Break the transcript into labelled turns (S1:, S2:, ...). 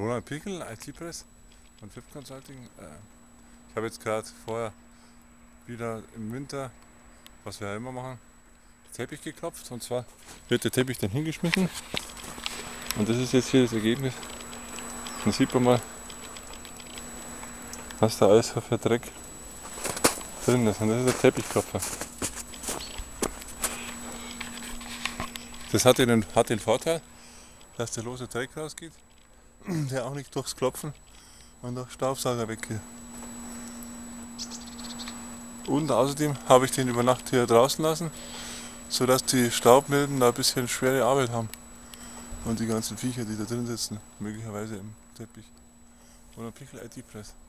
S1: Roland Pickel, IT-Press von FIP Consulting. Ich habe jetzt gerade vorher wieder im Winter, was wir ja immer machen, Teppich geklopft. Und zwar wird der Teppich dann hingeschmissen. Und das ist jetzt hier das Ergebnis. Dann sieht man mal, was da alles für Dreck drin ist. Und das ist der Teppichklopfer. Das hat den Vorteil, dass der lose Dreck rausgeht, der auch nicht durchs Klopfen und durch Staubsauger weggeht. Und außerdem habe ich den über Nacht hier draußen lassen, sodass die Staubmilben da ein bisschen schwere Arbeit haben. Und die ganzen Viecher, die da drin sitzen, möglicherweise im Teppich. Oder Pickel IT-Press.